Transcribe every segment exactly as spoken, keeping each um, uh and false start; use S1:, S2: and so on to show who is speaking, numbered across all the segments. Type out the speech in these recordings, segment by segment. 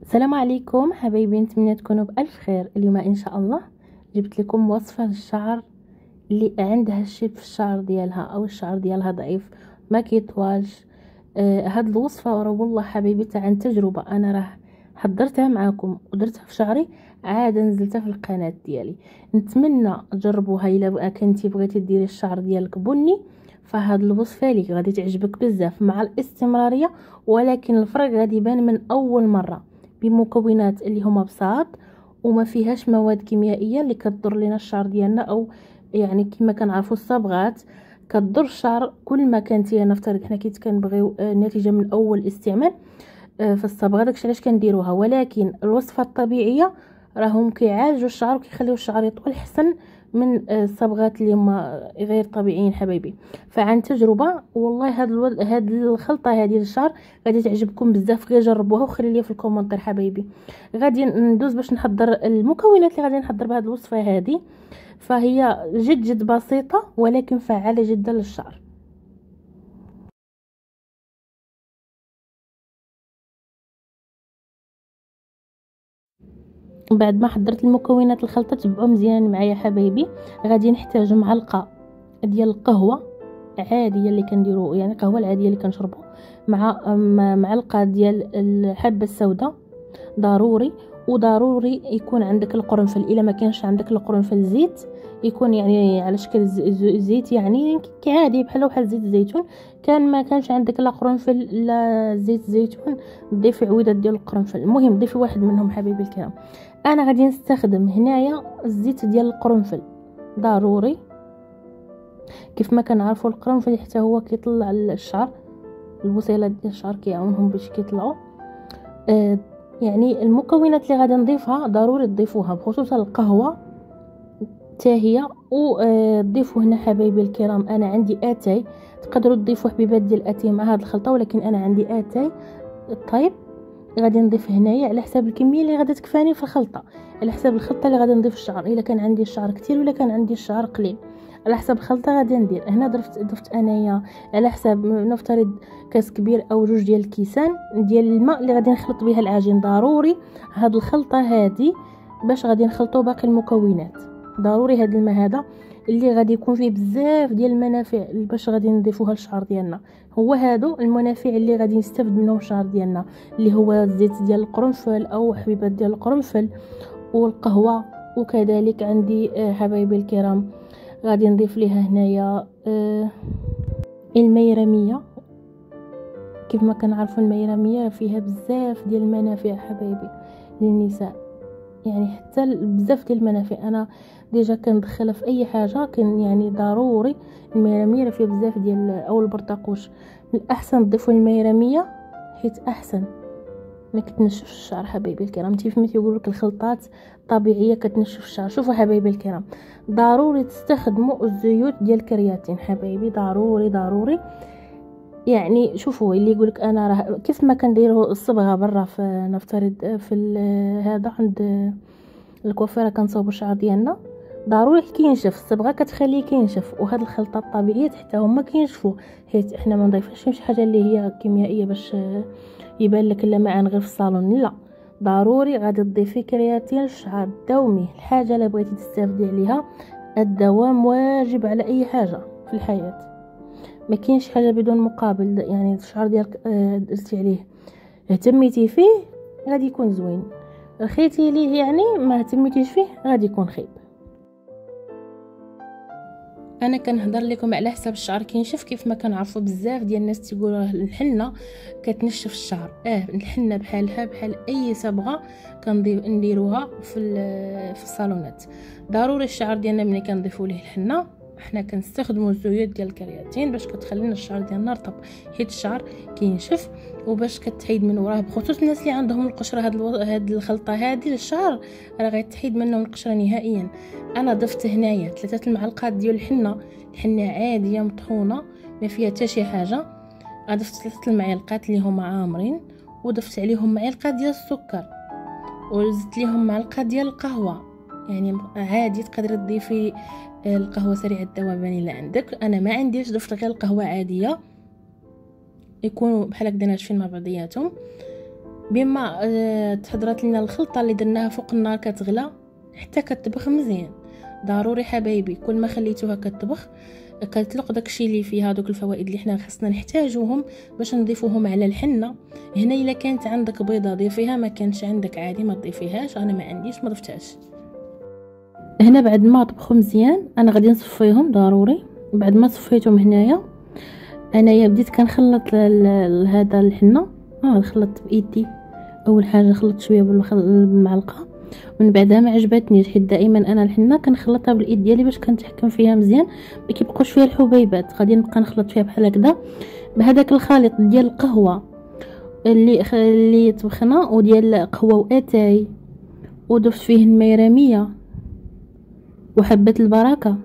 S1: السلام عليكم حبايبي، نتمنى تكونوا بالف خير. اليوم ان شاء الله جبت لكم وصفه للشعر اللي عندها الشيب في الشعر ديالها او الشعر ديالها ضعيف ما كيطوالش. آه هاد الوصفه راه والله حبايبي تاع عن تجربه، انا راه حضرتها معاكم ودرتها في شعري، عاد نزلتها في القناه ديالي. نتمنى تجربوها الا كنتي بغيتي ديري الشعر ديالك بني، فهاد الوصفه ليك غادي تعجبك بزاف مع الاستمراريه، ولكن الفرق غادي يبان من اول مره، بمكونات اللي هما بساط وما فيهاش مواد كيميائيه اللي كتضر لنا الشعر ديالنا، او يعني كما كنعرفوا الصبغات كتضر الشعر. كل ما كانتي نفترض حنا كيت كنبغيو النتيجه من اول استعمال في الصبغه، داكشي علاش كنديروها، ولكن الوصفه الطبيعيه راهم كيعالجوا الشعر وكيخليو الشعر يطول حسن من الصبغات اللي هما غير طبيعيين حبايبي. فعن تجربه والله هاد الو... هاد الخلطه هذه للشعر غادي تعجبكم بزاف، غير جربوها وخلي لي في الكومنتير حبايبي. غادي ندوز باش نحضر المكونات اللي غادي نحضر بهاد الوصفه هذه، فهي جد جد بسيطه ولكن فعاله جدا للشعر. بعد ما حضرت المكونات الخلطه تبعوا مزيان معايا حبايبي. غادي نحتاج معلقه ديال القهوه عاديه اللي كنديروا، يعني القهوه العاديه اللي كنشربوا، مع معلقه ديال الحبه السوداء ضروري. وضروري يكون عندك القرنفل، الا ما كانش عندك القرنفل زيت يكون يعني على شكل زيت، يعني عادي بحال بحال زيت الزيتون. كان ما كانش عندك لا قرنفل لا زيت زيتون ضيفي عويدات ديال القرنفل، المهم ضيفي واحد منهم حبيبي الكرام. انا غادي نستخدم هنايا الزيت ديال القرنفل ضروري. كيف ما كنعرفوا القرنفل حتى هو كيطلع الشعر، البصيلات ديال الشعر كيعاونهم باش كيطلعوا. آه يعني المكونات اللي غادي نضيفها ضروري تضيفوها، بخصوص القهوه حتى هي. وتضيفوا هنا حبايبي الكرام انا عندي اتاي، تقدروا تضيفوا حبيبات ديال الاتاي مع هذه الخلطه، ولكن انا عندي اتاي طيب غادي نضيف هنايا على حساب الكميه اللي غادي تكفاني في الخلطه، على حساب الخلطه اللي غادي نضيف الشعر. الا كان عندي الشعر كتير ولا كان عندي الشعر قليل، على حسب الخلطه غادي ندير. هنا ضفت ضفت انايا على حساب نفترض كاس كبير او جوج ديال الكيسان ديال الماء اللي غادي نخلط بها العجين. ضروري هاد الخلطه هذه باش غادي نخلطوا باقي المكونات، ضروري هاد الماء هذا اللي غادي يكون فيه بزاف ديال المنافع باش غادي نضيفوها للشعر ديالنا. هو هادو المنافع اللي غادي نستافد منهم الشعر ديالنا، اللي هو الزيت ديال القرنفل او حبيبات ديال القرنفل والقهوه. وكذلك عندي حبايبي الكرام غادي نضيف ليها هنايا الميرميه. كيف ما كنعرفوا الميرميه فيها بزاف ديال المنافع حبايبي للنساء، يعني حتى بزاف ديال المنافع. انا ديجا كندخلها في اي حاجه، كان يعني ضروري الميرميه فيها بزاف ديال، او البرتقوش من الاحسن تضيفوا الميرميه حيت احسن ما كتنشفش الشعر حبايبي الكرام. انت فهمتي يقولوا لك الخلطات طبيعيه كتنشف الشعر. شوفوا حبايبي الكرام، ضروري تستخدموا الزيوت ديال الكرياتين حبايبي، ضروري ضروري. يعني شوفوا اللي يقولك انا راه كيف ما كنديروا الصبغه برا، في نفترض في هذا عند الكوافيره كنصاوبوا الشعر ديالنا، ضروري كينشف الصبغه كتخليه كينشف. وهاد الخلطات الطبيعيه حتى هما كينشفوا، حيت احنا ما نضيفش شي حاجه اللي هي كيميائيه باش يبان لك اللمعان غير في الصالون. لا، ضروري غادي تضيفي كرياتين للشعر الدومي. الحاجه اللي بغيتي تستافدي عليها، الدوام واجب على اي حاجه في الحياه، ما كاينش حاجه بدون مقابل. يعني الشعر ديالك درتي عليه اهتميتي فيه غادي يكون زوين، رخيتي ليه يعني ما اهتميتيش فيه غادي يكون خيب. انا كنهضر لكم على حساب الشعر كينشف. كيف ما كنعرفوا بزاف ديال الناس تيقولوا الحنه كتنشف الشعر، اه الحنه بحالها بحال اي صبغه كنديروها في في الصالونات. ضروري الشعر ديالنا ملي كنضيفوا ليه الحنه حنا كنستخدموا الزيوت ديال الكرياتين باش كتخلي لنا الشعر ديالنا رطب، حيت الشعر كينشف وباش كتحيد من وراه. بخصوص الناس اللي عندهم القشره، هاد الو... هاد الخلطه هذه للشعر راه غتحيد منهم القشره نهائيا. انا ضفت هنايا ثلاثه المعالق ديال الحنه، الحنه عاديه مطحونه ما فيها حتى شي حاجه. ضفت ثلاثه المعالق اللي هما عامرين، وضفت عليهم معلقه ديال السكر، وزدت ليهم معلقه ديال القهوه. يعني عادي تقدري تضيفي القهوه سريعه الذوبان الا عندك. انا ما عنديش، ضفت غير القهوه عاديه، يكونوا بحال هكذا ناشفين مع بعضياتهم. بما آه تحضرت لنا الخلطه اللي درناها فوق النار كتغلى حتى كتطبخ مزيان. ضروري حبايبي كل ما خليتوها كتطبخ كتطلق داكشي اللي فيها دوك الفوائد اللي حنا خصنا نحتاجوهم باش نضيفوهم على الحنه. هنا الا كانت عندك بيضه ضيفيها، ما كانش عندك عادي ما تضيفيهاش. انا ما عنديش ما ضفتهاش. هنا بعد ما طبخوا مزيان انا غادي نصفيهم ضروري. بعد ما صفيتهم هنايا انايا بديت كنخلط هذا الحنه. اه خلطت بايدي. اول حاجه خلطت شويه بالمعلقه، من بعدها ما عجبتنيش حيت دائما انا الحنه كنخلطها بالايد ديالي باش كنتحكم فيها مزيان ما كيبقاوش فيها الحبيبات. غادي نبقى نخلط فيها بحال هكذا بهذاك الخليط ديال القهوه اللي اللي طبخنا وديال قهوه واتاي، وضفت فيه الميراميه وحبه البركه.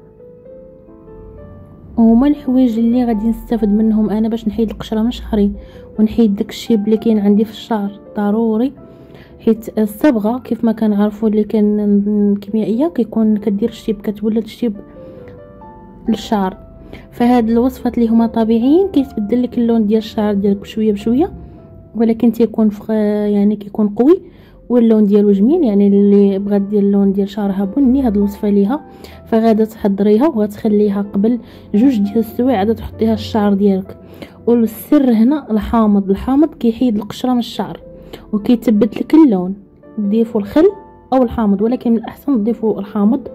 S1: وهما الحوايج اللي غادي نستافد منهم انا باش نحيد القشره من شعري ونحيد داك الشيب اللي كاين عندي في الشعر ضروري. حيت الصبغه كيف ما كنعرفوا اللي كان كيميائيه كيكون كدير الشيب، كتولد الشيب للشعر. فهاد الوصفات اللي هما طبيعيين كيتبدل لك اللون ديال الشعر ديالك بشويه بشويه، ولكن تيكون يعني كيكون قوي واللون ديالو جميل. يعني اللي بغات دير اللون ديال شعرها بني هاد الوصفه ليها فغادا تحضريها وغتخليها قبل جوج ديال السوايع عاد تحطيها الشعر ديالك. والسر هنا الحامض. الحامض كيحيد القشره من الشعر وكيثبت لك اللون. تضيفوا الخل او الحامض، ولكن من الاحسن تضيفوا الحامض.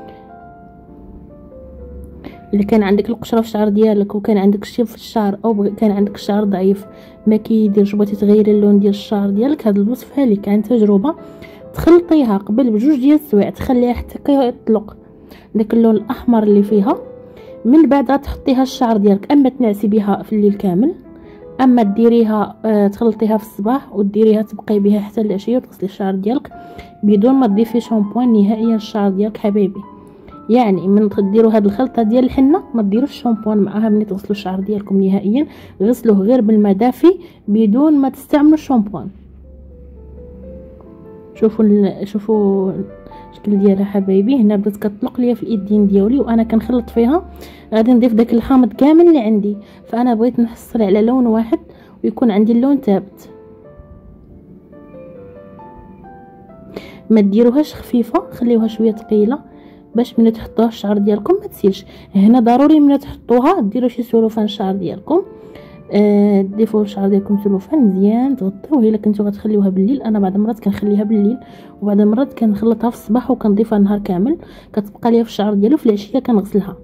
S1: اللي كان عندك القشره في الشعر ديالك وكان عندك الشيب في الشعر او كان عندك الشعر ضعيف ما كيديرش، بغيتي تغيري اللون ديال الشعر ديالك، هاد الوصفه لك عن تجربه تخلطيها قبل بجوج ديال السوايع تخليها حتى كيطلق داك اللون الاحمر اللي فيها. من بعد تحطيها الشعر ديالك، اما تنعسي بها في الليل كامل، اما ديريها آه تخلطيها في الصباح وديريها تبقاي بها حتى العشيه وتغسلي الشعر ديالك بدون ما تضيفي شامبوان نهائيا الشعر ديالك حبايبي. يعني من تديروا هاد الخلطه ديال الحنه ما ديروش الشامبوان معاها ملي تغسلوا الشعر ديالكم نهائيا، غسلوه غير بالماء دافي بدون ما تستعملوا الشامبوان. شوفوا شوفوا الشكل ديالها حبايبي. هنا بدات كتطلق ليا في الايدين ديالي وانا كنخلط فيها. غادي نضيف داك الحامض كامل اللي عندي، فانا بغيت نحصل على لون واحد ويكون عندي اللون ثابت. ما ديروهاش خفيفه، خليوها شويه ثقيله باش ملي تحطوها الشعر ديالكم ما تسيلش. هنا ضروري ملي تحطوها ديروا شي سلوفان الشعر ديالكم، آه ضيفوا الشعر ديالكم سلوفان مزيان تغطيوه. الا كنتو غتخليوها بالليل، انا بعض المرات كنخليها بالليل وبعض المرات كنخلطها في الصباح وكنضيفها النهار كامل، كتبقى ليا في الشعر ديالي وفي العشيه كنغسلها.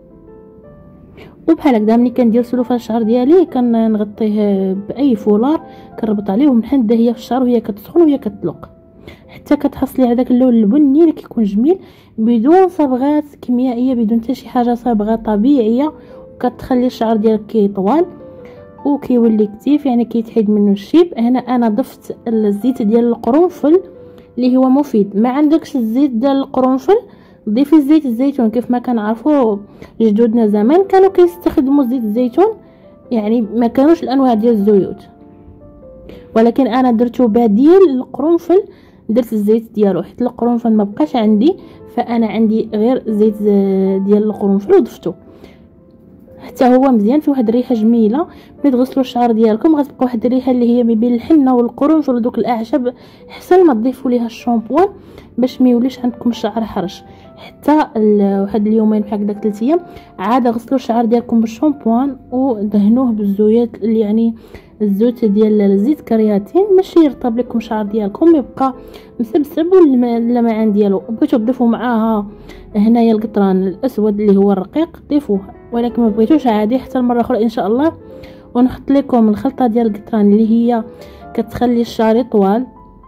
S1: وبحال هكذا ملي كندير سلوفان الشعر ديالي كنغطيه باي فولار كنربط عليه ومن حدا هي في الشعر وهي كتسخن وهي كتطلق حتى كتحصلي على داك اللون البني اللي كيكون جميل بدون صبغات كيميائيه، بدون حتى شي حاجه، صبغه طبيعيه وكتخلي الشعر ديالك كيطوال وكيولي كثيف، يعني كيتحيد منه الشيب. هنا انا ضفت الزيت ديال القرنفل اللي هو مفيد. ما عندكش الزيت ديال القرنفل ضيفي زيت الزيتون. كيف ما كنعرفوا جدودنا زمان كانوا كيستخدموا زيت الزيتون، يعني ما كانوش الانواع ديال الزيوت، ولكن انا درتو بديل القرنفل. درت الزيت ديالو حيت القرنفل ما بقاش عندي، فانا عندي غير زيت ديال القرنفل وضفتو حتى هو مزيان فيه واحد الريحه جميله. ملي تغسلوا الشعر ديالكم غتبقى واحد الريحه اللي هي ما بين الحنه والقرنفل ودوك الاعشاب، حسن ما تضيفوا ليها الشامبوان باش ما يوليش عندكم الشعر حرش. حتى واحد اليومين بحال هكذا ثلاث ايام عاد غسلوا الشعر ديالكم بالشامبوان ودهنوه بالزيوت اللي يعني الزيت ديال الزيت كرياتين باش يرطب لكم الشعر ديالكم يبقى مسبسب واللمعان ديالو. بغيتو تضيفوا معاها هنايا القطران الاسود اللي هو الرقيق ضيفوه، ولكن ما بغيتوش عادي حتى المره اخرى ان شاء الله. ونحط لكم الخلطه ديال القطران اللي هي كتخلي الشعر طوال.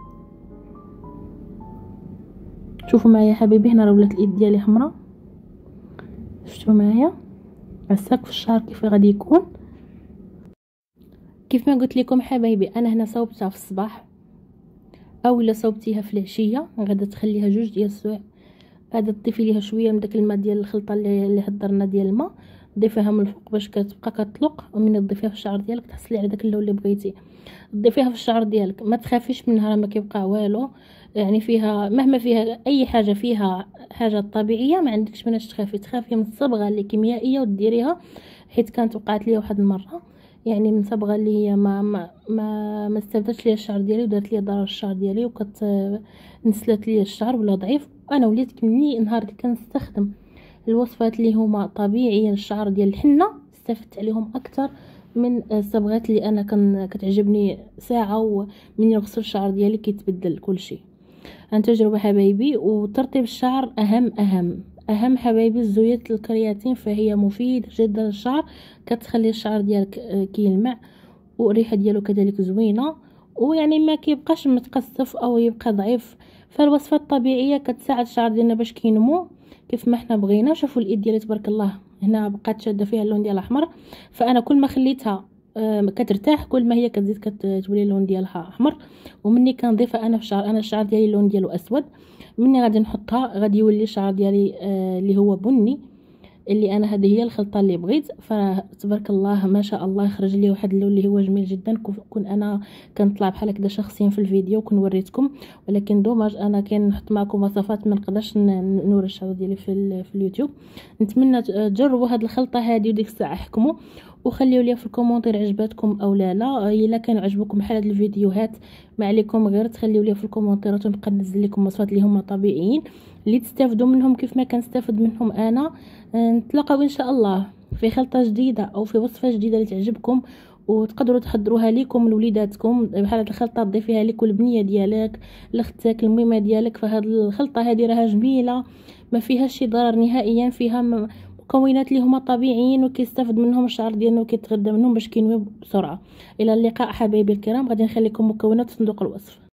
S1: شوفوا معايا حبيبي، هنا راه ولات الايد ديالي حمراء، شفتوا معايا عساك في الشعر كيف غادي يكون. كيف ما قلت لكم حبايبي انا هنا صوبتها في الصباح او الا صوبتيها في العشيه غادا تخليها جوج ديال السوايع. غادا تضيفي ليها شويه من داك الماء ديال الخلطه اللي اللي هضرنا ديال الماء، ضيفيها من الفوق باش كتبقى كتطلق. ومن تضيفيها في الشعر ديالك تحصلي على داك اللون اللي بغيتي. ضيفيها في الشعر ديالك ما تخافيش منها، راه ما كيبقى والو، يعني فيها مهما فيها اي حاجه فيها حاجه طبيعيه ما عندكش مناش تخافي. تخافي من الصبغه اللي كيميائيه وديريها، حيت كانت وقعت لي واحد المره يعني من صبغه اللي هي ما ما ما, ما استفدتش ليا الشعر ديالي ودارت ليا ضرر الشعر ديالي وكت نسلت ليا الشعر ولا ضعيف. انا وليت مني نهار اللي كنستخدم الوصفات اللي هما طبيعيه للشعر ديال الحنه استفدت عليهم اكثر من الصبغات اللي انا كان كتعجبني ساعه ومن نغسل الشعر ديالي كيتبدل كل شيء. عن تجربه حبايبي. وترطيب الشعر اهم اهم اهم حبايبي. الزيوت الكرياتين فهي مفيده جدا للشعر، كتخلي الشعر ديالك كيلمع والريحه ديالو كذلك زوينه، ويعني ما كيبقاش متقصف او يبقى ضعيف. فالوصفات الطبيعيه كتساعد الشعر ديالنا باش كينمو كيف ما حنا بغينا. شوفوا الايد ديالي تبارك الله هنا بقات شاده فيها اللون ديال الاحمر، فانا كل ما خليتها كترتاح كل ما هي كتزيد كتولي اللون ديالها احمر. ومني كنضيفها انا في الشعر، انا الشعر ديالي اللون ديالو اسود، مني غادي نحطها غادي يولي الشعر ديالي آه اللي هو بني، اللي انا هذه هي الخلطه اللي بغيت. فتبارك الله ما شاء الله خرج لي واحد اللون اللي هو جميل جدا. كون انا كنطلع بحال هكذا شخصيا في الفيديو كون وريتكم، ولكن دوماج انا كاين نحط معكم وصفات ما نقدرش نوري الشعر ديالي في, في اليوتيوب. نتمنى تجربوا هذه الخلطه هذه وديك الساعه حكموا وخليوا لي في الكومونتير عجبتكم او لا لا. الا كانوا عجبكم بحال هاد الفيديوهات ما عليكم غير تخليوا لي في الكومونتيرات ونبقى ننزل لكم وصفات اللي هما طبيعيين اللي تستافدوا منهم كيف ما كنستافد منهم انا. نتلاقاو ان شاء الله في خلطه جديده او في وصفه جديده اللي تعجبكم وتقدروا تحضروها ليكم لوليداتكم. بحال هاد الخلطه تضيفيها لك البنيه ديالك لاختك الميمه ديالك. فهاد الخلطه هذه راها جميله ما فيهاش شي ضرر نهائيا، فيها مكونات اللي هما طبيعيين وكيستافد منهم الشعر ديالنا وكيتغذى منهم باش كينوي بسرعه. الى اللقاء حبايبي الكرام، غادي نخليكم مكونات في صندوق الوصف.